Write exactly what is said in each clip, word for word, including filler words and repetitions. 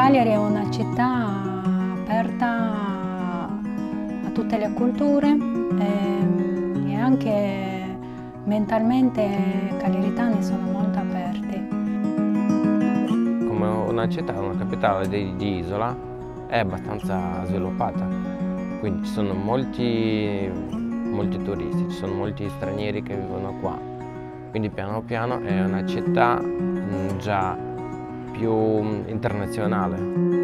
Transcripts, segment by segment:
Cagliari è una città aperta a tutte le culture e, e anche mentalmente i cagliaritani sono molto aperti. Come una città, una capitale di, di isola, è abbastanza sviluppata, quindi ci sono molti, molti turisti, ci sono molti stranieri che vivono qua, quindi piano piano è una città mh, già più internazionale.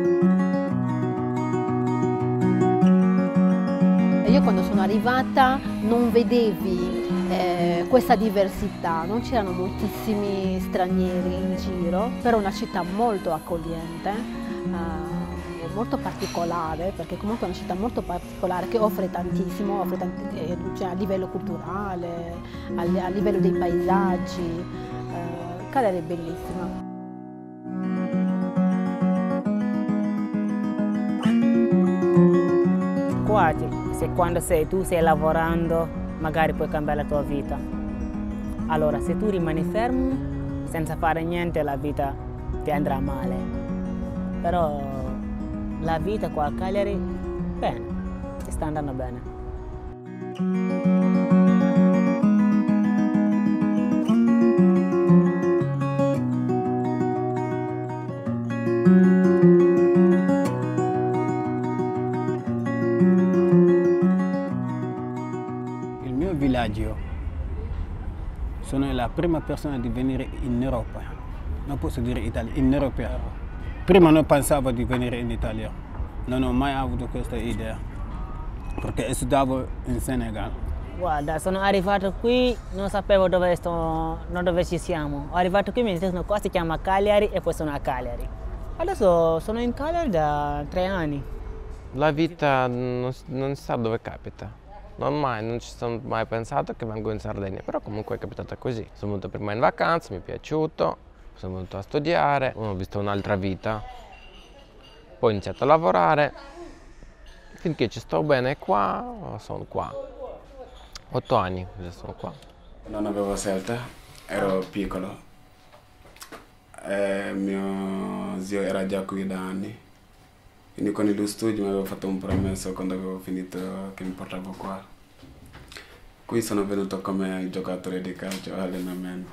Io quando sono arrivata non vedevi eh, questa diversità, non c'erano moltissimi stranieri in giro, però una città molto accogliente, eh, molto particolare, perché comunque è una città molto particolare che offre tantissimo, offre tanti, eh, cioè a livello culturale, a, a livello dei paesaggi. Eh, Cagliari è bellissima. Quasi, se quando sei, tu stai lavorando magari puoi cambiare la tua vita. Allora se tu rimani fermo senza fare niente la vita ti andrà male. Però la vita qua a Cagliari, bene, ti sta andando bene. Villaggio. Sono la prima persona di venire in Europa, non posso dire Italia, in Europa. Prima non pensavo di venire in Italia, non ho mai avuto questa idea, perché studiavo in Senegal. Guarda, sono arrivato qui, non sapevo dove, sto, non dove ci siamo. Ho arrivato qui, mi dicono qua si chiama Cagliari e poi sono a Cagliari. Adesso sono in Cagliari da tre anni. La vita non, non sa dove capita. Non, mai, non ci sono mai pensato che vengo in Sardegna, però comunque è capitata così. Sono venuto prima in vacanza, mi è piaciuto, sono venuto a studiare, ho visto un'altra vita, poi ho iniziato a lavorare, finché ci sto bene qua, sono qua. Otto anni già sono qua. Non avevo scelta, ero piccolo, e mio zio era già qui da anni. Quindi con lo studio mi avevo fatto un promesso quando avevo finito che mi portavo qua. Qui sono venuto come giocatore di calcio, allenamento.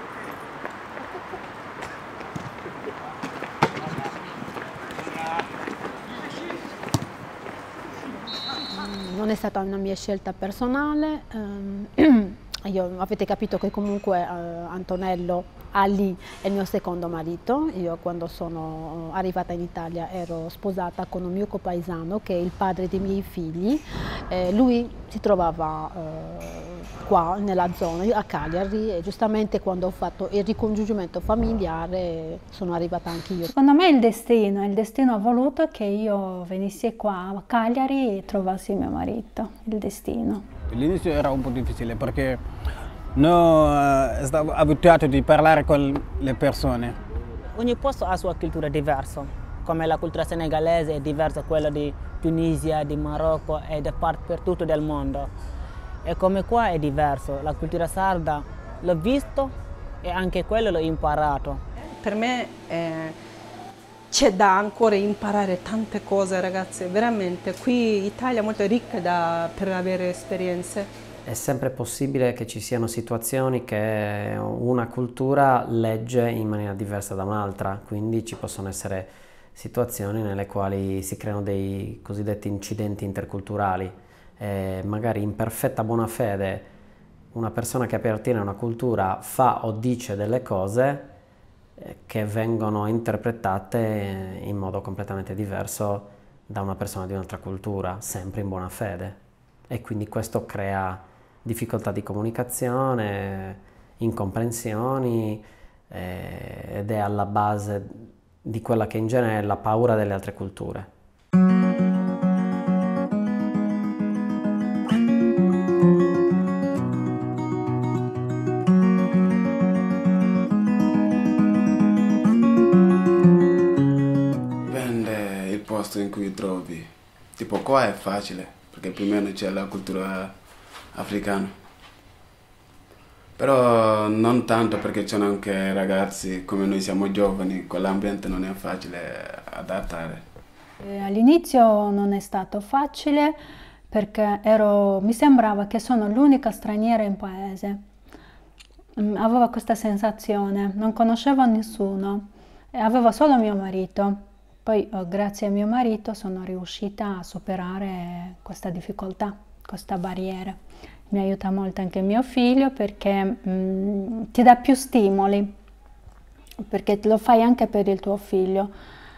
Non è stata una mia scelta personale. Io, avete capito che comunque eh, Antonello Ali è il mio secondo marito. Io quando sono arrivata in Italia ero sposata con un mio copaesano che è il padre dei miei figli. Eh, lui si trovava eh, qua nella zona, a Cagliari, e giustamente quando ho fatto il ricongiungimento familiare sono arrivata anche io. Secondo me è il destino, il destino ha voluto che io venissi qua a Cagliari e trovassi mio marito, il destino. All'inizio era un po' difficile perché non uh, stavo abituato a parlare con le persone. Ogni posto ha la sua cultura diversa, come la cultura senegalese è diversa da quella di Tunisia, di Marocco e dappertutto del mondo. E come qua è diverso, la cultura sarda l'ho visto e anche quello l'ho imparato. Per me eh, c'è da ancora imparare tante cose, ragazzi, veramente. Qui l'Italia è molto ricca da, per avere esperienze. È sempre possibile che ci siano situazioni che una cultura legge in maniera diversa da un'altra, quindi ci possono essere situazioni nelle quali si creano dei cosiddetti incidenti interculturali. E magari in perfetta buona fede una persona che appartiene a una cultura fa o dice delle cose che vengono interpretate in modo completamente diverso da una persona di un'altra cultura, sempre in buona fede. E quindi questo crea difficoltà di comunicazione, incomprensioni eh, ed è alla base di quella che in genere è la paura delle altre culture. Dipende il posto in cui trovi. Tipo qua è facile, perché più o meno c'è la cultura africana. Però non tanto perché ci sono anche ragazzi, come noi siamo giovani, quell'ambiente non è facile adattare. All'inizio non è stato facile perché ero, mi sembrava che sono l'unica straniera in paese. Avevo questa sensazione, non conoscevo nessuno e avevo solo mio marito. Poi grazie a mio marito sono riuscita a superare questa difficoltà, questa barriera. Mi aiuta molto anche mio figlio perché mh, ti dà più stimoli, perché lo fai anche per il tuo figlio,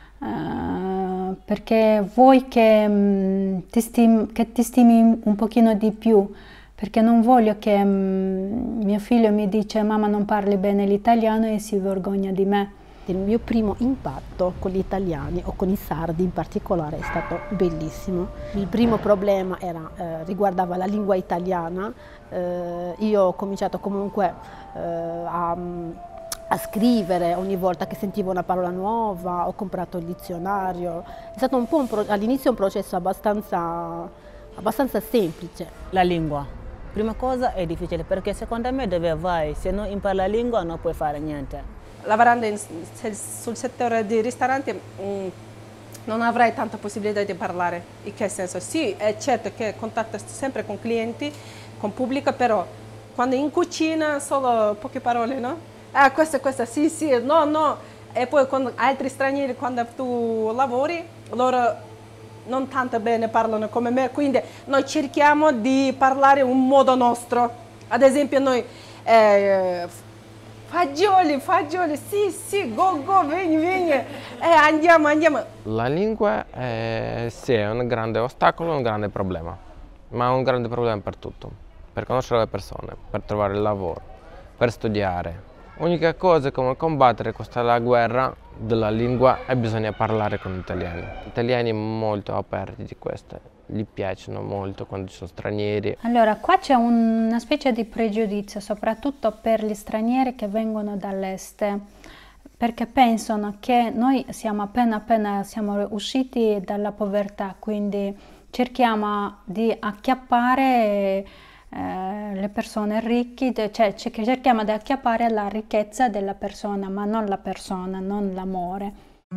uh, perché vuoi che, mh, ti stim che ti stimi un pochino di più, perché non voglio che mh, mio figlio mi dice mamma non parli bene l'italiano e si vergogna di me. Il mio primo impatto con gli italiani o con i sardi in particolare è stato bellissimo. Il primo problema era, eh, riguardava la lingua italiana. Eh, io ho cominciato comunque eh, a, a scrivere ogni volta che sentivo una parola nuova, ho comprato il dizionario. È stato un po' un all'inizio un processo abbastanza, abbastanza semplice. La lingua, prima cosa è difficile perché secondo me dove vai, se non impari la lingua non puoi fare niente. Lavorando in, sul settore dei ristoranti mh, non avrai tanta possibilità di parlare. In che senso? Sì, è certo che contatto sempre con clienti, con pubblico, però quando in cucina solo poche parole, no? Ah, questa, questa, sì, sì, no, no. E poi con altri stranieri, quando tu lavori, loro non tanto bene parlano come me, quindi noi cerchiamo di parlare un modo nostro. Ad esempio noi... Eh, Fagioli, fagioli, sì, sì, go, go, vieni, vieni, eh, andiamo, andiamo. La lingua è, sì, è un grande ostacolo, un grande problema, ma è un grande problema per tutto, per conoscere le persone, per trovare il lavoro, per studiare. L'unica cosa è come combattere questa la guerra della lingua e bisogna parlare con gli italiani. Gli italiani sono molto aperti di questo. Gli piacciono molto quando ci sono stranieri. Allora, qua c'è una specie di pregiudizio, soprattutto per gli stranieri che vengono dall'est, perché pensano che noi siamo appena appena siamo usciti dalla povertà, quindi cerchiamo di acchiappare eh, le persone ricche, cioè cerchiamo di acchiappare la ricchezza della persona, ma non la persona, non l'amore.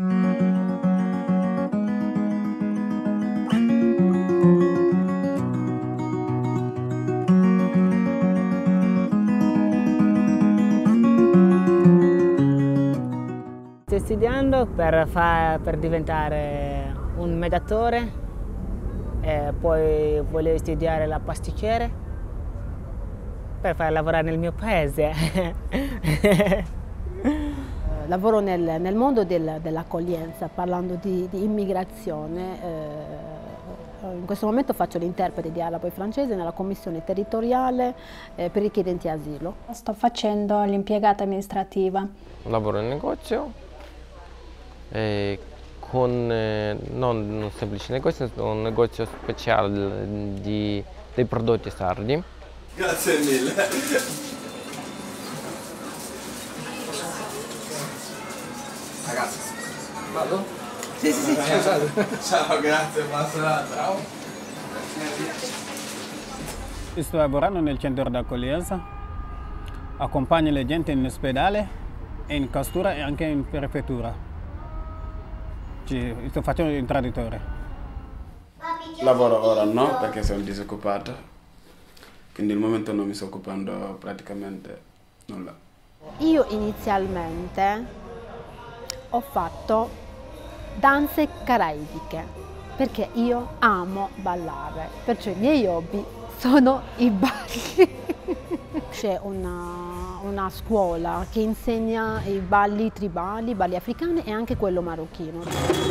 Sto studiando per, far, per diventare un mediatore, e poi volevo studiare la pasticcere per far lavorare nel mio paese. Lavoro nel, nel mondo del, dell'accoglienza, parlando di, di immigrazione. Eh, in questo momento faccio l'interprete di arabo e francese nella commissione territoriale eh, per richiedenti asilo. Sto facendo l'impiegata amministrativa. Lavoro in negozio, e con eh, non un semplice negozio, un negozio speciale di, dei prodotti sardi. Grazie mille. Ragazzi, vado? Sì, sì, sì. Ciao, grazie, buona serata. Ciao. Sto lavorando nel centro d'accoglienza, accompagno le gente in ospedale, in questura e anche in prefettura. Ci, sto facendo il traduttore. Lavoro ora no, perché sono disoccupato, quindi al momento non mi sto occupando praticamente nulla. Io inizialmente ho fatto danze caraibiche, perché io amo ballare, perciò i miei hobby sono i balli. C'è una, una scuola che insegna i balli tribali, i balli africani e anche quello marocchino.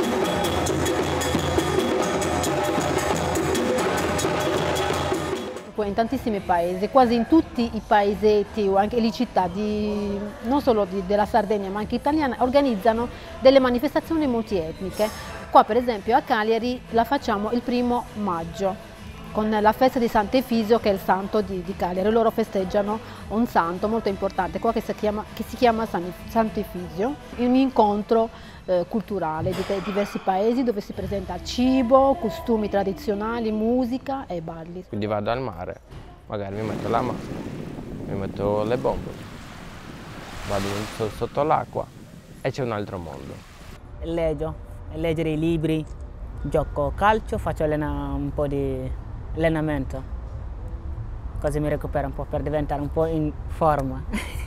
In tantissimi paesi, quasi in tutti i paesetti o anche le città, di, non solo di, della Sardegna ma anche italiana, organizzano delle manifestazioni multietniche. Qua per esempio a Cagliari la facciamo il primo maggio con la festa di Sant'Efisio, che è il santo di, di Cagliari. Loro festeggiano un santo molto importante qua che si chiama, che si chiama Sant'Efisio, un incontro eh, culturale di diversi paesi dove si presenta cibo, costumi tradizionali, musica e balli. Quindi vado al mare, magari mi metto la maschera mi metto le bombe, vado sotto l'acqua e c'è un altro mondo. Leggo, leggere i libri, gioco calcio, faccio allena, un po' di allenamento, così mi recupero un po' per diventare un po' in forma.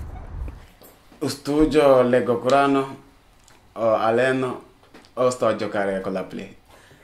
Studio, leggo Corano, o alleno o sto a giocare con la Play.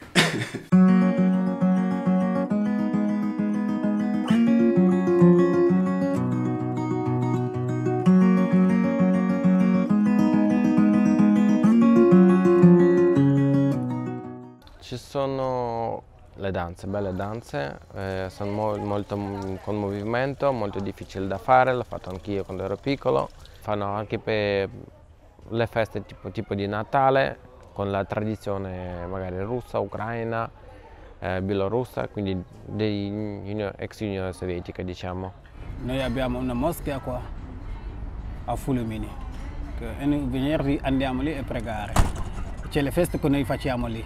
Ci sono le danze, belle danze, eh, sono mo molto con movimento, molto difficili da fare, l'ho fatto anch'io quando ero piccolo. Fanno anche per le feste tipo, tipo di Natale, con la tradizione magari russa, ucraina, eh, bielorussa, quindi dei ex Unione Sovietica, diciamo. Noi abbiamo una moschea qua a Fulmini, che ogni venerdì andiamo lì a pregare. C'è le feste che noi facciamo lì.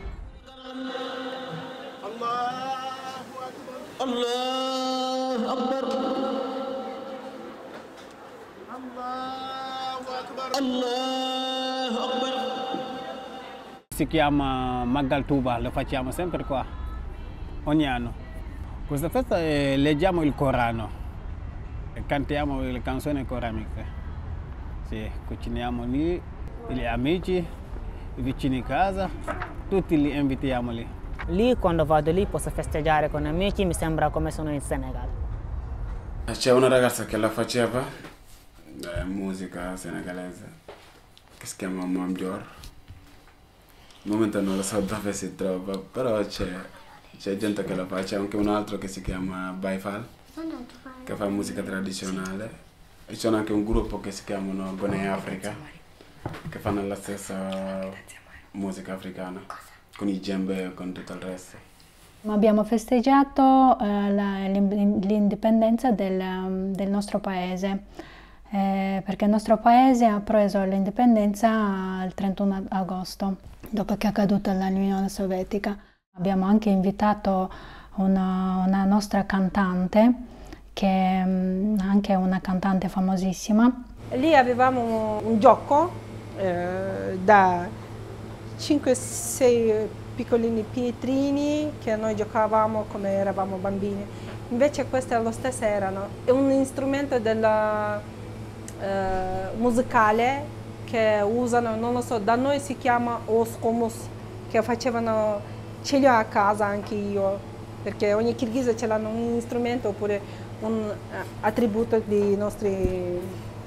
Si chiama Magal Tuba, lo facciamo sempre qua, ogni anno. Questa festa eh, leggiamo il Corano e cantiamo le canzoni coraniche. Sì, cuciniamo lì, gli amici, i vicini di casa, tutti li invitiamo lì. Lì quando vado lì posso festeggiare con amici, mi sembra come sono in Senegal. C'è una ragazza che la faceva, eh, musica senegalese, che si chiama Mamdior. Al momento non lo so dove si trova, però c'è gente che la fa. C'è anche un altro che si chiama Baifal, che fa musica tradizionale. E c'è anche un gruppo che si chiamano Gone Africa, che fanno la stessa musica africana, con i djembe e con tutto il resto. Abbiamo festeggiato eh, l'indipendenza del, del nostro paese, eh, perché il nostro paese ha preso l'indipendenza il trentuno agosto, dopo che è caduta l'Unione Sovietica. Abbiamo anche invitato una, una nostra cantante, che è anche una cantante famosissima. Lì avevamo un gioco eh, da cinque sei piccolini pietrini che noi giocavamo come eravamo bambini. Invece queste allo stesso erano è un strumento della, eh, musicale che usano, non lo so, da noi si chiama oscomus, che facevano, ce li ho a casa anche io, perché ogni kirghese ce l'hanno un strumento oppure un attributo di nostri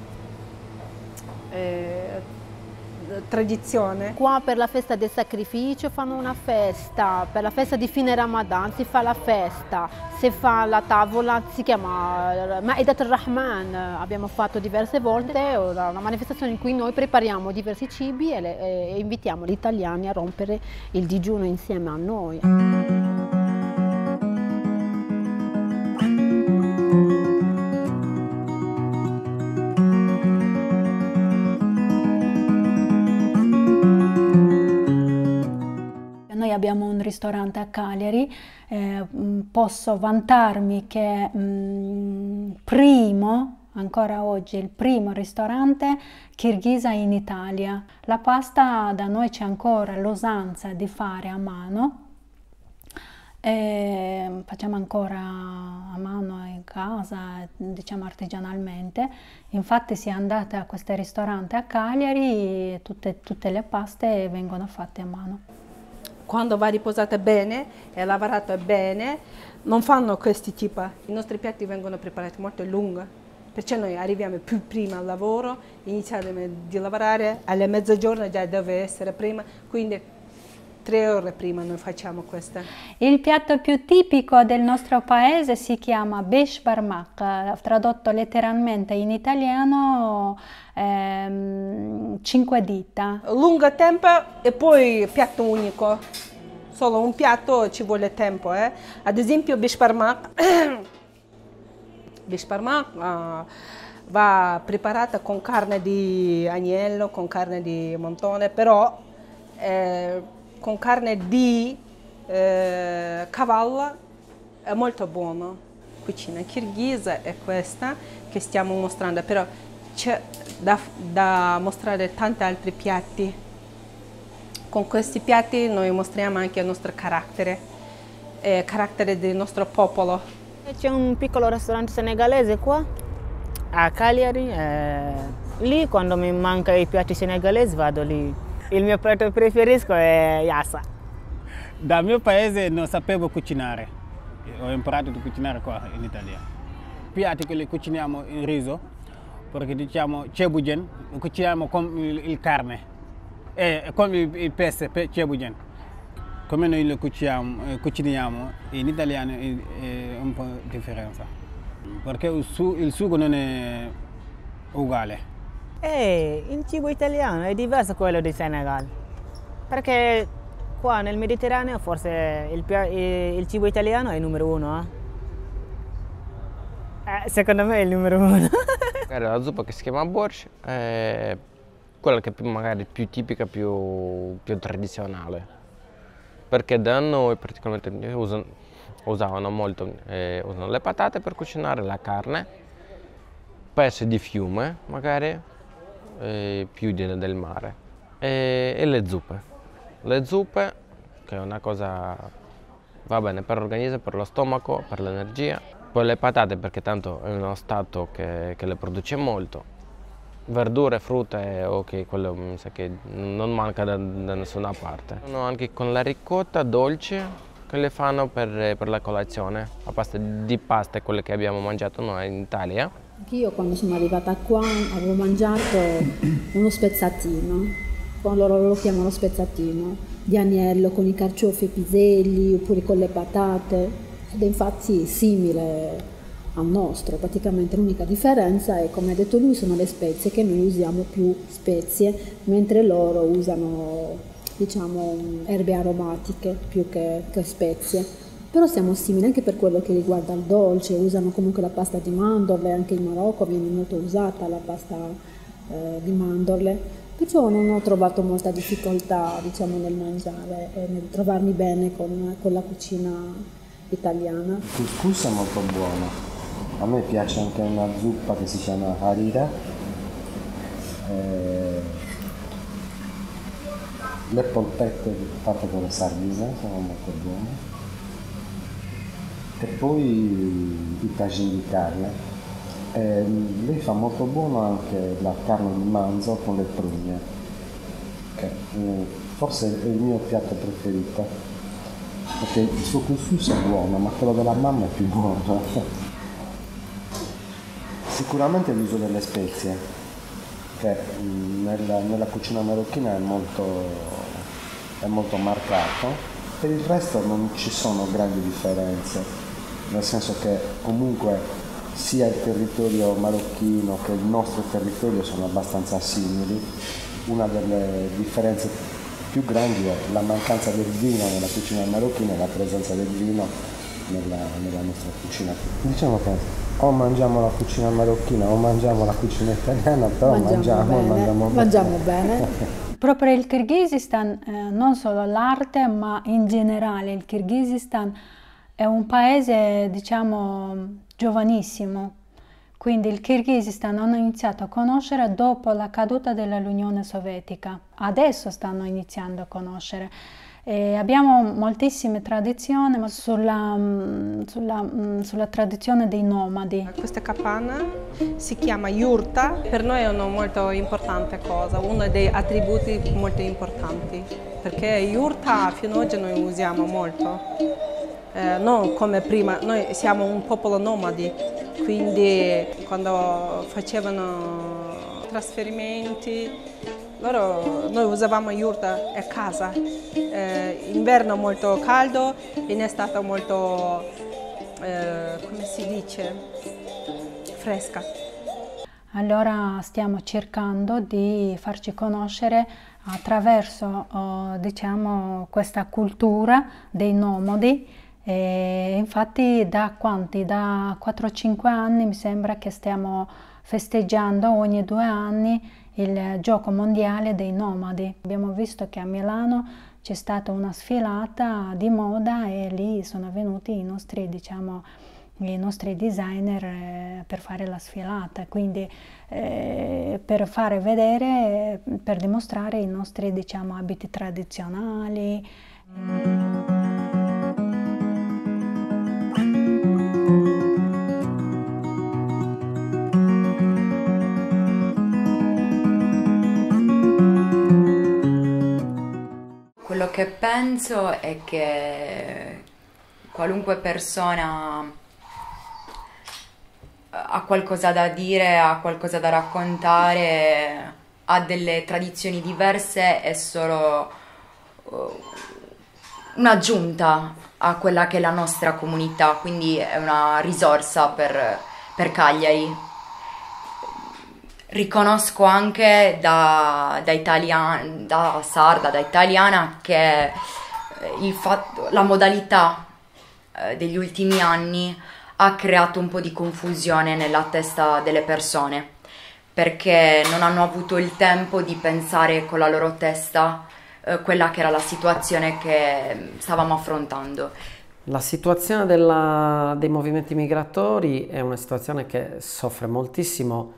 eh, tradizione. Qua per la festa del sacrificio fanno una festa, per la festa di fine Ramadan si fa la festa, si fa la tavola, si chiama Ma'idat al-Rahman, abbiamo fatto diverse volte, una manifestazione in cui noi prepariamo diversi cibi e, le, e invitiamo gli italiani a rompere il digiuno insieme a noi. Noi abbiamo un ristorante a Cagliari, eh, posso vantarmi che mh, primo, ancora oggi, il primo ristorante kirghisa in Italia. La pasta da noi c'è ancora l'usanza di fare a mano, e facciamo ancora a mano in casa, diciamo artigianalmente. Infatti si è andata a questo ristorante a Cagliari e tutte, tutte le paste vengono fatte a mano. Quando va riposata bene e lavorato bene, non fanno questi tipi. I nostri piatti vengono preparati molto lunghi, perciò noi arriviamo più prima al lavoro, iniziamo di lavorare alle mezzogiorno, già deve essere prima, quindi tre ore prima noi facciamo questa. Il piatto più tipico del nostro paese si chiama besh barmak, tradotto letteralmente in italiano ehm, cinque dita. Lungo tempo e poi piatto unico, solo un piatto ci vuole tempo. Eh? Ad esempio besh barmak, besh barmak uh, va preparata con carne di agnello, con carne di montone, però eh, con carne di eh, cavallo è molto buono. Cucina kirghisa è questa, che stiamo mostrando, però c'è da, da mostrare tanti altri piatti. Con questi piatti noi mostriamo anche il nostro carattere, il eh, carattere del nostro popolo. C'è un piccolo ristorante senegalese qua, a Cagliari. Eh, lì quando mi manca i piatti senegalesi vado lì. Il mio piatto preferito è yassa. Dal mio paese non sapevo cucinare, ho imparato a cucinare qua in Italia. Piatti che li cuciniamo in riso, perché diciamo cebugen, cuciniamo con il, il carne. E come il, il pesce, cebugen, come noi lo cuciniamo, eh, cuciniamo in italiano è, è un po' di differenza, perché il, su, il sugo non è uguale. E il cibo italiano è diverso da quello di Senegal, perché qua nel Mediterraneo forse il, il cibo italiano è il numero uno. Eh? Eh, secondo me è il numero uno. La zuppa che si chiama borsch è quella che è magari più tipica, più, più tradizionale, perché da noi praticamente usano, usavano molto, eh, usano le patate per cucinare, la carne, pesce di fiume magari, eh, più di, del mare, e, e le zuppe. Le zuppe, che è una cosa, va bene per l'organismo, per lo stomaco, per l'energia. Poi le patate, perché tanto è uno stato che, che le produce molto. Verdure, frutta, ok, quello mi sa che non manca da, da nessuna parte. Sono anche con la ricotta dolce che le fanno per, per la colazione, a pasta di pasta, quelle che abbiamo mangiato noi in Italia. Anch'io quando sono arrivata qua avevo mangiato uno spezzatino, loro lo chiamano spezzatino, di agnello con i carciofi e i piselli oppure con le patate, ed è infatti simile al nostro, praticamente l'unica differenza è, come ha detto lui, sono le spezie, che noi usiamo più spezie, mentre loro usano, diciamo, erbe aromatiche più che, che spezie. Però siamo simili anche per quello che riguarda il dolce, usano comunque la pasta di mandorle, anche in Marocco viene molto usata la pasta eh, di mandorle, perciò non ho trovato molta difficoltà, diciamo, nel mangiare e nel trovarmi bene con, con la cucina italiana. Il couscous è molto buono. A me piace anche una zuppa che si chiama harira. Eh, le polpette fatte con le sardine sono molto buone. E poi i tagine di carne. Eh, lei fa molto buono anche la carne di manzo con le prugne, che eh, forse è il mio piatto preferito, perché il suo couscous è buono, ma quello della mamma è più buono. Sicuramente l'uso delle spezie, che nella, nella cucina marocchina è molto, è molto marcato. Per il resto non ci sono grandi differenze, nel senso che comunque sia il territorio marocchino che il nostro territorio sono abbastanza simili. Una delle differenze più grandi è la mancanza del vino nella cucina marocchina e la presenza del vino nella, nella nostra cucina. Diciamo che o mangiamo la cucina marocchina o mangiamo la cucina italiana, però mangiamo, mangiamo bene. Mangiamo bene. Mangiamo bene. Proprio il Kirghizistan, eh, non solo l'arte, ma in generale il Kirghizistan è un paese, diciamo, giovanissimo. Quindi il Kirghizistan hanno iniziato a conoscere dopo la caduta dell'Unione Sovietica. Adesso stanno iniziando a conoscere. E abbiamo moltissime tradizioni sulla, sulla, sulla tradizione dei nomadi. Questa capanna si chiama yurta, per noi è una molto importante cosa, uno dei attributi molto importanti, perché yurta fino ad oggi noi usiamo molto, eh, non come prima, noi siamo un popolo nomadi, quindi quando facevano trasferimenti loro, noi usavamo yurta a casa, eh, inverno molto caldo, in estate molto, eh, come si dice, fresca. Allora stiamo cercando di farci conoscere attraverso, oh, diciamo, questa cultura dei nomadi. E infatti da quanti? Da quattro cinque anni mi sembra che stiamo festeggiando ogni due anni il gioco mondiale dei nomadi. Abbiamo visto che a Milano c'è stata una sfilata di moda e lì sono venuti i nostri, diciamo, i nostri designer eh, per fare la sfilata, quindi eh, per fare vedere, per dimostrare i nostri, diciamo, abiti tradizionali. Quello che penso è che qualunque persona ha qualcosa da dire, ha qualcosa da raccontare, ha delle tradizioni diverse, è solo un'aggiunta a quella che è la nostra comunità, quindi è una risorsa per, per Cagliari. Riconosco anche da, da, italiana, da sarda, da italiana, che il fatto, la modalità degli ultimi anni ha creato un po' di confusione nella testa delle persone, perché non hanno avuto il tempo di pensare con la loro testa eh, quella che era la situazione che stavamo affrontando. La situazione della, dei movimenti migratori è una situazione che soffre moltissimo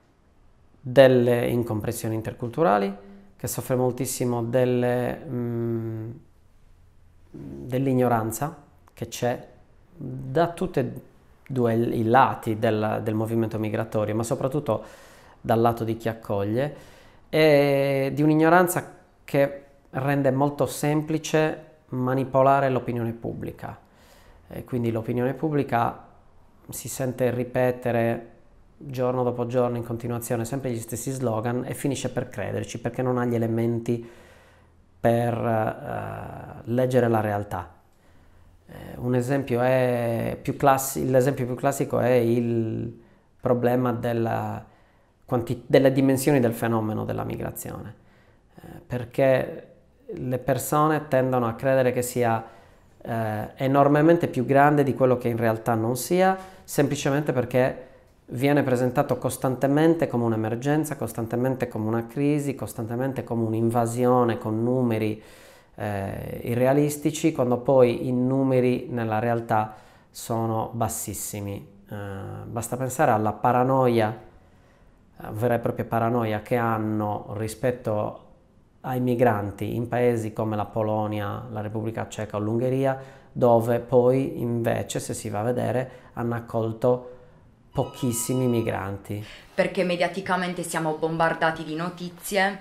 delle incomprensioni interculturali, che soffre moltissimo delle, mh, dell'ignoranza che c'è da tutti e due i lati del, del movimento migratorio, ma soprattutto dal lato di chi accoglie, e di un'ignoranza che rende molto semplice manipolare l'opinione pubblica. E quindi l'opinione pubblica si sente ripetere giorno dopo giorno in continuazione sempre gli stessi slogan e finisce per crederci, perché non ha gli elementi per uh, leggere la realtà. Eh, un esempio è più classi- l'esempio più classico è il problema della quanti- delle dimensioni del fenomeno della migrazione, eh, perché le persone tendono a credere che sia eh, enormemente più grande di quello che in realtà non sia, semplicemente perché viene presentato costantemente come un'emergenza, costantemente come una crisi, costantemente come un'invasione con numeri eh, irrealistici, quando poi i numeri nella realtà sono bassissimi. Eh, basta pensare alla paranoia, vera e propria paranoia che hanno rispetto ai migranti in paesi come la Polonia, la Repubblica Ceca o l'Ungheria, dove poi invece, se si va a vedere, hanno accolto pochissimi migranti. Perché mediaticamente siamo bombardati di notizie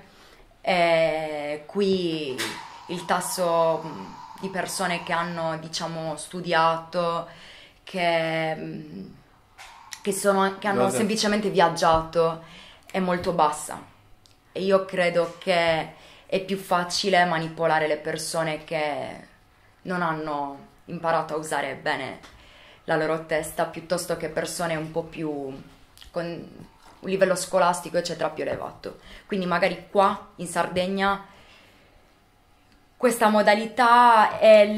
e qui il tasso di persone che hanno, diciamo, studiato, che, che, sono, che hanno semplicemente viaggiato è molto bassa. E io credo che è più facile manipolare le persone che non hanno imparato a usare bene la loro testa, piuttosto che persone un po' più con un livello scolastico eccetera più elevato. Quindi magari qua in Sardegna questa modalità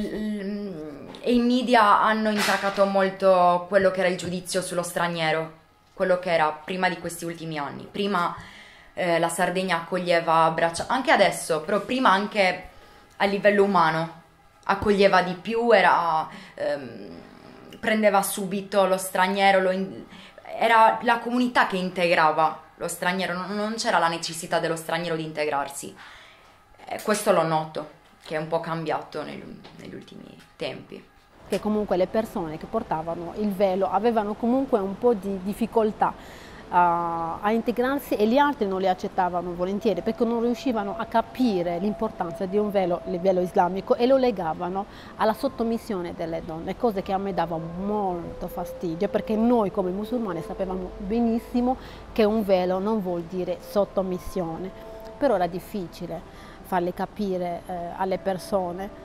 e, e i media hanno intacato molto quello che era il giudizio sullo straniero, quello che era prima di questi ultimi anni. Prima eh, la Sardegna accoglieva a braccia, anche adesso, però prima anche a livello umano accoglieva di più, era ehm, prendeva subito lo straniero, lo in... era la comunità che integrava lo straniero, non, non c'era la necessità dello straniero di integrarsi. E questo lo noto, che è un po' cambiato nel, negli ultimi tempi. Che comunque le persone che portavano il velo avevano comunque un po' di difficoltà a, a integrarsi, e gli altri non li accettavano volentieri perché non riuscivano a capire l'importanza di un velo, il velo islamico, e lo legavano alla sottomissione delle donne, cose che a me davano molto fastidio, perché noi come musulmani sapevamo benissimo che un velo non vuol dire sottomissione, però era difficile farle capire eh, alle persone.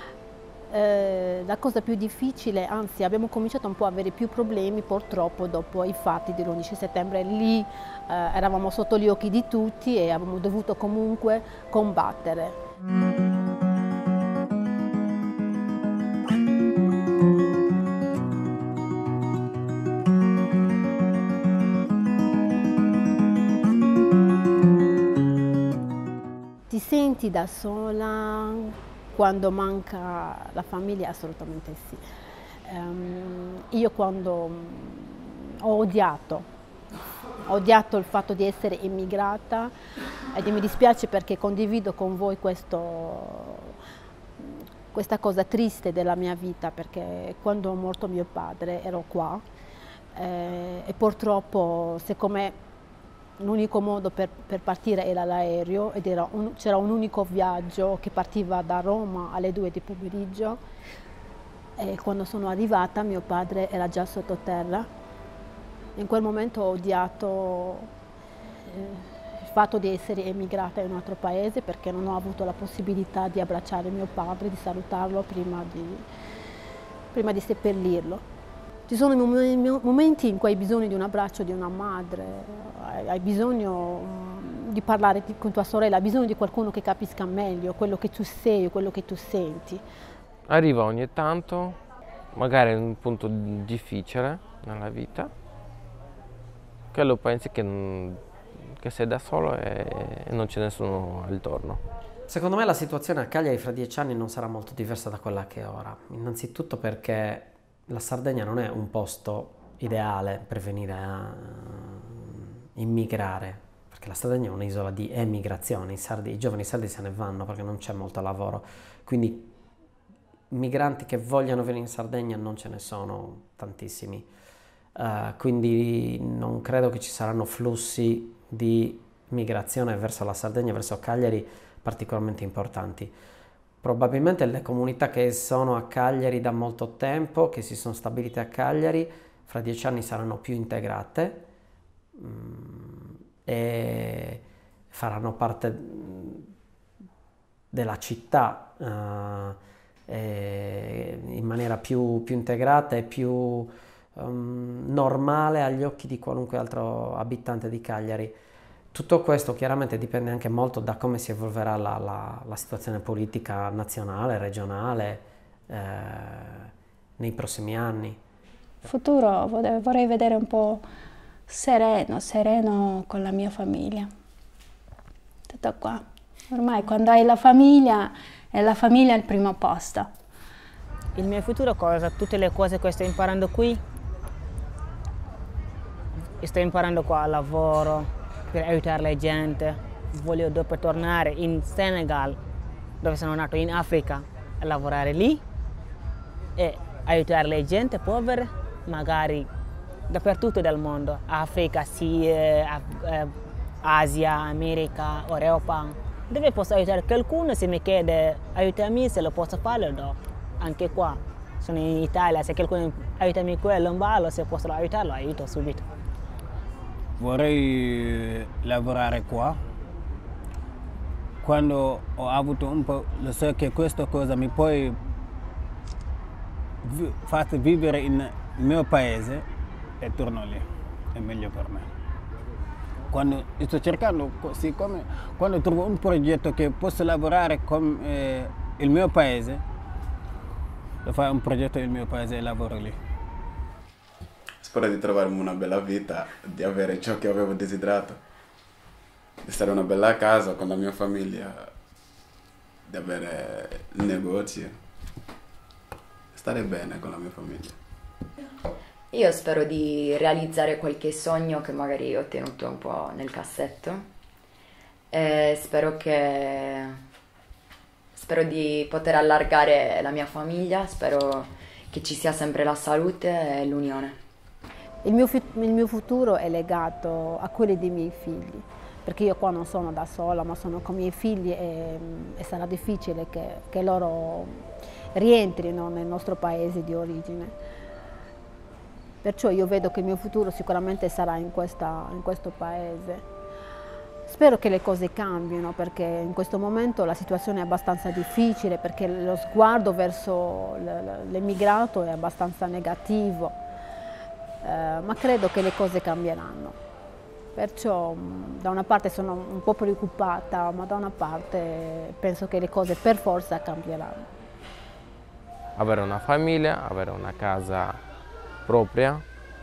Eh, la cosa più difficile, anzi abbiamo cominciato un po' a avere più problemi purtroppo dopo i fatti dell'undici settembre. Lì eh, eravamo sotto gli occhi di tutti e abbiamo dovuto comunque combattere. Ti senti da sola? Quando manca la famiglia? Assolutamente sì. Um, io quando ho odiato, ho odiato il fatto di essere immigrata ed mi dispiace perché condivido con voi questo, questa cosa triste della mia vita, perché quando è morto mio padre ero qua eh, e purtroppo secondo me l'unico modo per, per partire era l'aereo ed c'era un unico viaggio che partiva da Roma alle due di pomeriggio e quando sono arrivata mio padre era già sottoterra. In quel momento ho odiato eh, il fatto di essere emigrata in un altro paese perché non ho avuto la possibilità di abbracciare mio padre, di salutarlo prima di, prima di seppellirlo. Ci sono momenti in cui hai bisogno di un abbraccio di una madre, hai bisogno di parlare con tua sorella, hai bisogno di qualcuno che capisca meglio quello che tu sei, quello che tu senti. Arriva ogni tanto, magari in un punto difficile nella vita, che lo pensi che, che sei da solo e, e non c'è nessuno al torno. Secondo me la situazione a Cagliari fra dieci anni non sarà molto diversa da quella che è ora. Innanzitutto perché la Sardegna non è un posto ideale per venire a immigrare, perché la Sardegna è un'isola di emigrazione, i, sardi, i giovani sardi se ne vanno perché non c'è molto lavoro, quindi migranti che vogliano venire in Sardegna non ce ne sono tantissimi. Uh, quindi non credo che ci saranno flussi di migrazione verso la Sardegna, verso Cagliari particolarmente importanti. Probabilmente le comunità che sono a Cagliari da molto tempo, che si sono stabilite a Cagliari, fra dieci anni saranno più integrate um, e faranno parte della città uh, e in maniera più, più integrata e più Um, normale agli occhi di qualunque altro abitante di Cagliari. Tutto questo chiaramente dipende anche molto da come si evolverà la, la, la situazione politica nazionale, regionale eh, nei prossimi anni. Il futuro vorrei vedere un po' sereno, sereno con la mia famiglia. Tutto qua. Ormai quando hai la famiglia, è la famiglia il primo posto. Il mio futuro cosa? Tutte le cose che sto imparando qui. Sto imparando qua lavoro per aiutare la gente. Voglio dopo tornare in Senegal, dove sono nato, in Africa, a lavorare lì e aiutare le gente povere, magari dappertutto del mondo, Africa, sì, eh, eh, Asia, America, Europa, dove posso aiutare qualcuno. Se mi chiede aiutami, se lo posso fare, lo do. Anche qua, sono in Italia, se qualcuno aiutami quello in ballo, se posso aiutarlo, aiuto subito. Vorrei lavorare qua. Quando ho avuto un po', lo so che questa cosa mi puoi far vivere nel mio paese e torno lì, è meglio per me. Quando sto cercando, siccome quando trovo un progetto che posso lavorare con eh, il mio paese, lo fai un progetto nel mio paese e lavoro lì. Spero di trovarmi una bella vita, di avere ciò che avevo desiderato, di stare in una bella casa con la mia famiglia, di avere il negozio, stare bene con la mia famiglia. Io spero di realizzare qualche sogno che magari ho tenuto un po' nel cassetto e spero che spero di poter allargare la mia famiglia, spero che ci sia sempre la salute e l'unione. Il mio, il mio futuro è legato a quelli dei miei figli, perché io qua non sono da sola, ma sono con i miei figli e, e sarà difficile che, che loro rientrino nel nostro paese di origine. Perciò io vedo che il mio futuro sicuramente sarà in, questa, in questo paese. Spero che le cose cambino, perché in questo momento la situazione è abbastanza difficile, perché lo sguardo verso l'emigrato è abbastanza negativo. Eh, ma credo che le cose cambieranno, perciò da una parte sono un po' preoccupata, ma da una parte penso che le cose per forza cambieranno. Avere una famiglia, avere una casa propria,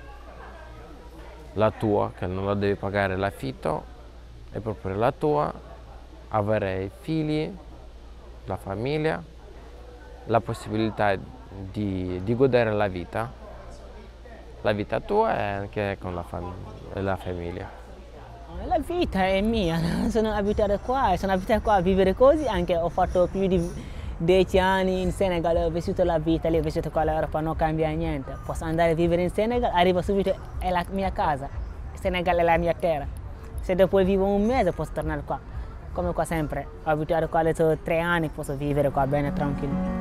la tua, che non la devi pagare l'affitto, è proprio la tua, avere i figli, la famiglia, la possibilità di, di godere la vita, la vita tua e anche con la, fam la famiglia. La vita è mia, sono abituato qua, sono abituato qua a vivere così, anche ho fatto più di dieci anni in Senegal, ho vissuto la vita lì, ho vissuto qua all'Europa, non cambia niente. Posso andare a vivere in Senegal, arrivo subito, è la mia casa, Senegal è la mia terra. Se dopo vivo un mese posso tornare qua, come qua sempre, ho abituato qua adesso tre anni, posso vivere qua bene, tranquillo.